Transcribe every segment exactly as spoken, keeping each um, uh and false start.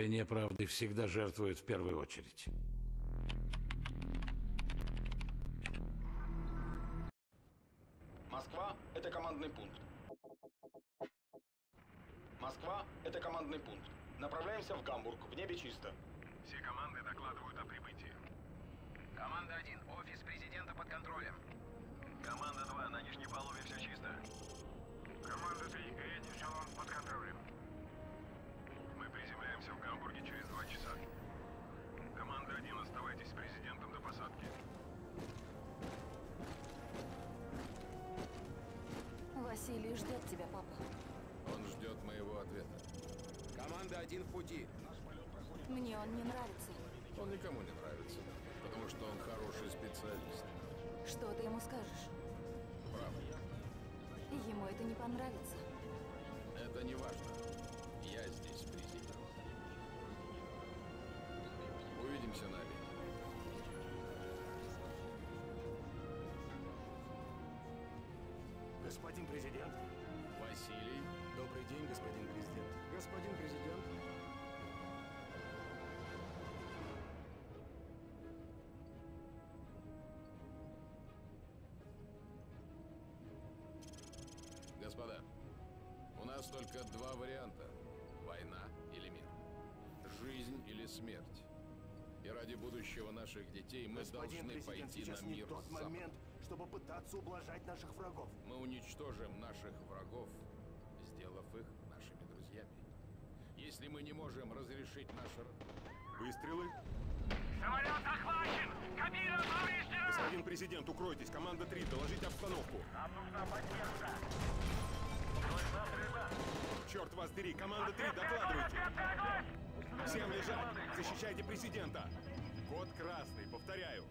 войне правды всегда жертвуют в первую очередь. Москва – это командный пункт. Москва – это командный пункт. Направляемся в Гамбург, в небе чисто. Все команды докладывают о прибытии. Команда один, офис президента под контролем. Команда два, на нижней палубе все чисто. Команда три, передний эшелон под контролем. Мы приземляемся в Гамбурге через два часа. Команда один, оставайтесь с президентом до посадки. Василий ждет тебя, папа. Он ждет моего ответа. Команда один в пути. Мне он не нравится. Он никому не нравится, потому что он хороший специалист. Что ты ему скажешь? Правда. Ему это не понравится. Это не важно. Я здесь президент. Увидимся, Наби. Господин президент. Василий. Добрый день, господин президент. Господин президент. Господа, у нас только два варианта. Война или мир. Жизнь или смерть. И ради будущего наших детей мы Господин должны президент, пойти сейчас на не мир тот с Западом. момент, чтобы пытаться ублажать наших врагов. Мы уничтожим наших врагов, сделав их нашими друзьями. Если мы не можем разрешить наше... Выстрелы. Самолет захвачен! Кабина повреждена! Господин президент, укройтесь. Команда три, доложите обстановку. Нам нужна поддержка! Слышна стрельба! Черт вас дери, команда три, докладывайте. Всем лежать. Защищайте президента. Код красный, повторяю.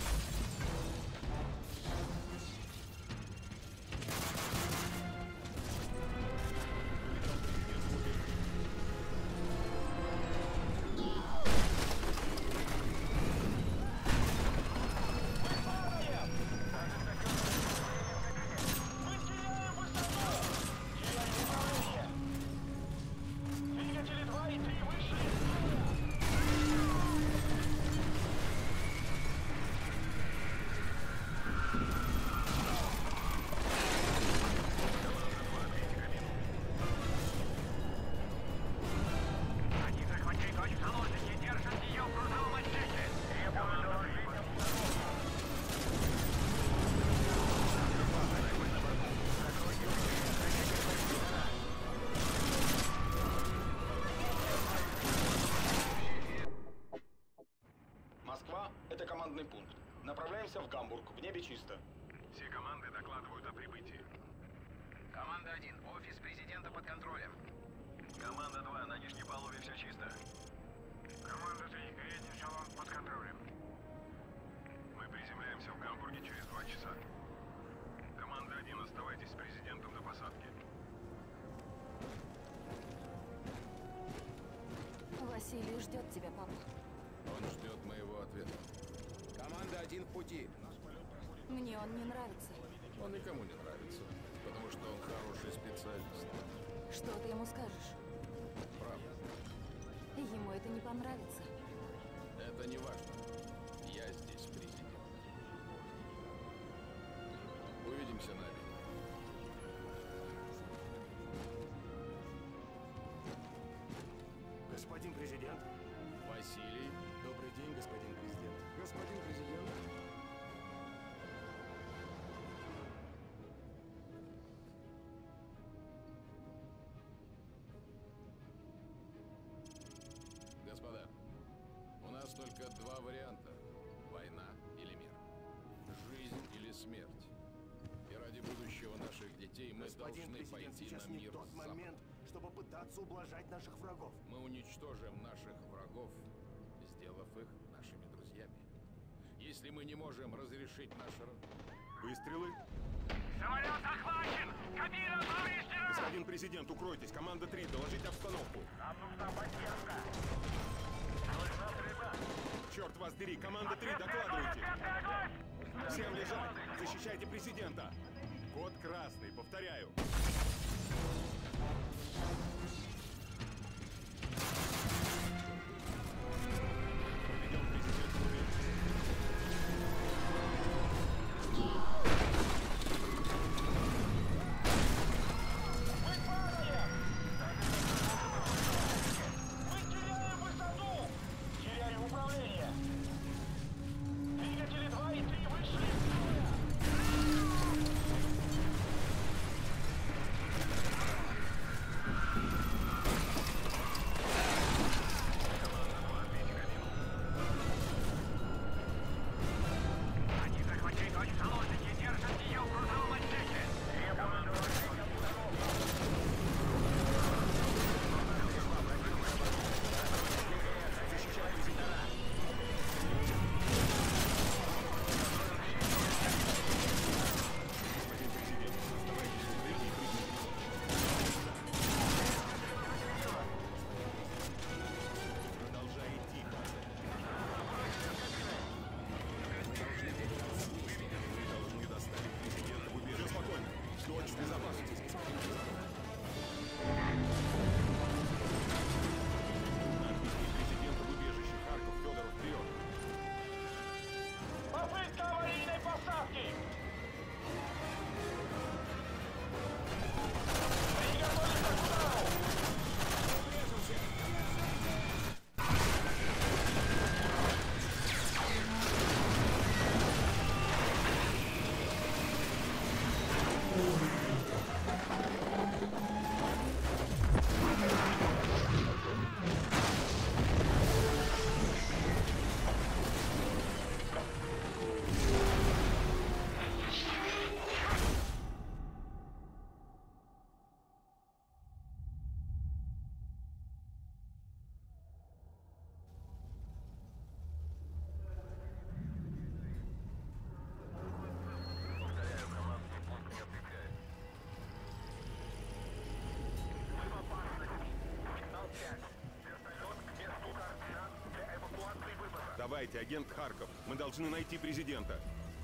Москва – это командный пункт. Направляемся в Гамбург, в небе чисто. Все команды докладывают о прибытии. Команда один, офис президента под контролем. Команда два, на нижней палубе все чисто. Команда три, передний эшелон под контролем. Мы приземляемся в Гамбурге через два часа. Команда один, оставайтесь с президентом до посадки. Василий ждет тебя, папа. Он ждет моего ответа. Команда один в пути. Мне он не нравится. Он никому не нравится, потому что он хороший специалист. Что ты ему скажешь? Правда. Ему это не понравится. Это не важно. Я здесь президент. Увидимся, Наби. Господин президент. Василий. Добрый день, господин президент. Господин президент. Господа, у нас только два варианта. Война или мир. Жизнь или смерть. И ради будущего наших детей мы Господин должны президент, пойти сейчас на не мир тот с Западом. момент, чтобы пытаться ублажать наших врагов. Мы уничтожим наших врагов, сделав их нашими друзьями. Если мы не можем разрешить наше... Выстрелы. Самолет захвачен! Кабина повреждена! Господин президент, укройтесь. Команда три, доложите обстановку. Нам нужна поддержка! Слышна стрельба! Черт вас дери, команда три, докладывайте. Всем лежать. Защищайте президента. Код красный, повторяю. переживайте, агент Харков. Мы должны найти президента.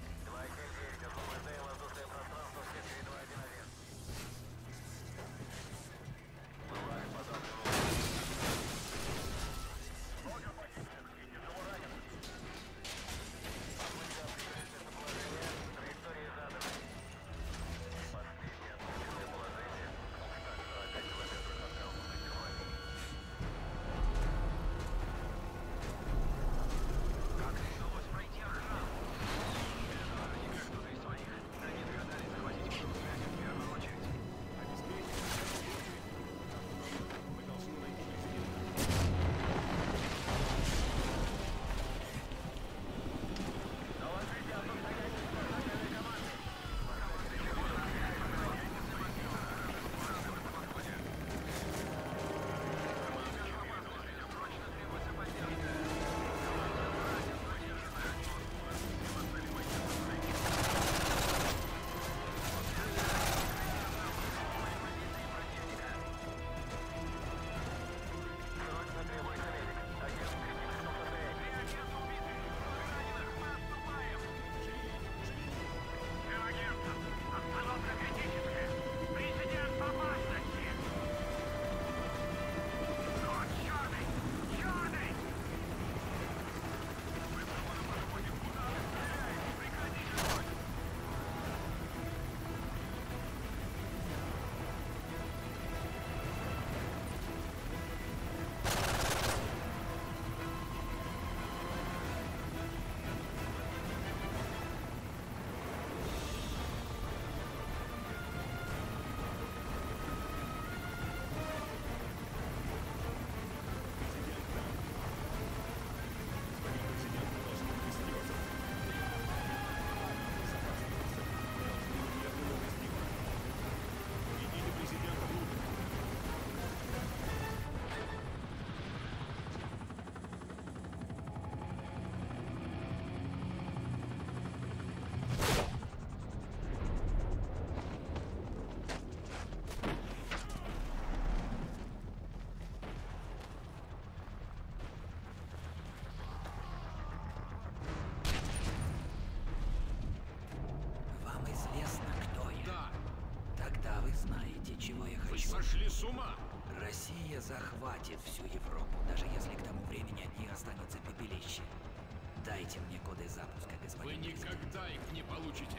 Чего я Вы хочу? сошли с ума! Россия захватит всю Европу, даже если к тому времени от них останется пепелище. Дайте мне коды запуска, Вы господин президент. никогда их не получите!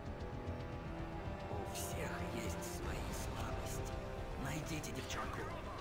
У всех есть свои слабости. Найдите девчонку.